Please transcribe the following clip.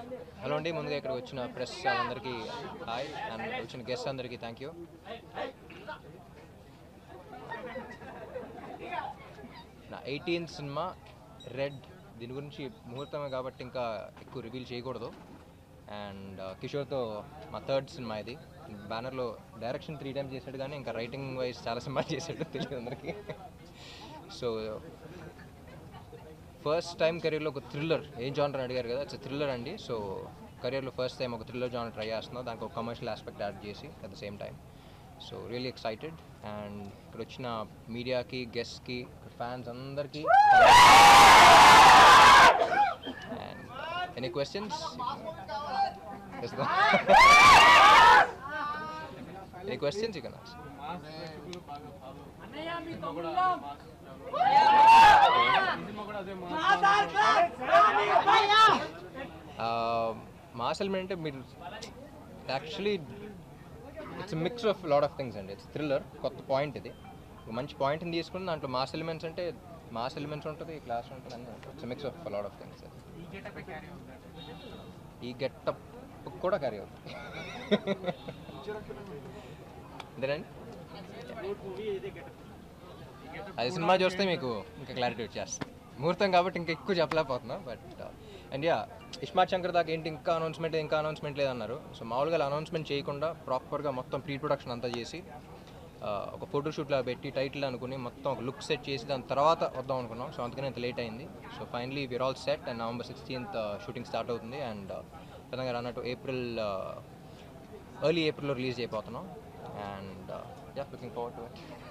Hello అండి, ముందుగా ఇక్కడ వచ్చిన ప్రెస్ అందరికీ హాయ్, అండ్ వచ్చిన గెస్ట్ అందరికీ థ్యాంక్ యూ. నా 18th సినిమా రెడ్, దీని గురించి ముహూర్తమే కాబట్టి ఇంకా ఎక్కువ రివీల్ చేయకూడదు. అండ్ కిషోర్తో మా 3rd సినిమా ఇది. బ్యానర్లో డైరెక్షన్ 3 times చేశాడు, కానీ ఇంకా రైటింగ్ వైజ్ చాలా సినిమాలు చేశాడు, తెలియదు అందరికీ. సో ఫస్ట్ టైం కెరీర్లో ఒక థ్రిల్లర్, ఏం జానర్ అడిగారు కదా, ఇట్స్ థ్రిల్లర్ అండి. సో కెరీర్లో ఫస్ట్ టైం ఒక థ్రిల్లర్ జానర్ ట్రై చేస్తున్నాం, దానికి ఒక కమర్షియల్ ఆస్పెక్ట్ యాడ్ చేసి at the same time. So really excited. And ఇక్కడ వచ్చిన మీడియాకి, గెస్ట్కి, ఫ్యాన్స్ అందరికీ and any questions? Any questions you can ask. Mass element అంటే మీరు actually it's mix of lot of things అండి. ఇట్స్ థ్రిల్లర్, కొత్త పాయింట్ ఇది, మంచి పాయింట్ని తీసుకుని దాంట్లో మాస్ ఎలిమెంట్స్ అంటే మాస్ ఎలిమెంట్స్ ఉంటుంది, క్లాస్ ఉంటుంది, అన్నీ ఉంటుంది. It's mix of lot of things. ఈ గెటప్ కూడా క్యారీ అవుతుంది అంతేనండి. అది సినిమా చూస్తే మీకు ఇంకా క్లారిటీ వచ్చేస్తుంది. ముహూర్తం కాబట్టి ఇంకా ఎక్కువ చెప్పలేకపోతున్నాం. But and yeah, iSmart Shankar దాకా ఏంటి ఇంకా అనౌన్స్మెంట్ లేదన్నారు. సో మామూలుగా అనౌన్స్మెంట్ చేయకుండా ప్రాపర్గా మొత్తం ప్రీ ప్రొడక్షన్ అంతా చేసి ఒక ఫోటోషూట్లా పెట్టి టైటిల్ అనుకుని మొత్తం ఒక లుక్ సెట్ చేసి దాని తర్వాత వద్దాం అనుకున్నాం. సో అందుకని ఇంత లేట్ అయింది. So finally we're all set and November 16th shooting start అవుతుంది. అండ్ విధంగా అన్నట్టు ఎర్లీ ఏప్రిల్లో రిలీజ్ అయిపోతున్నాం. And yeah, looking forward to it.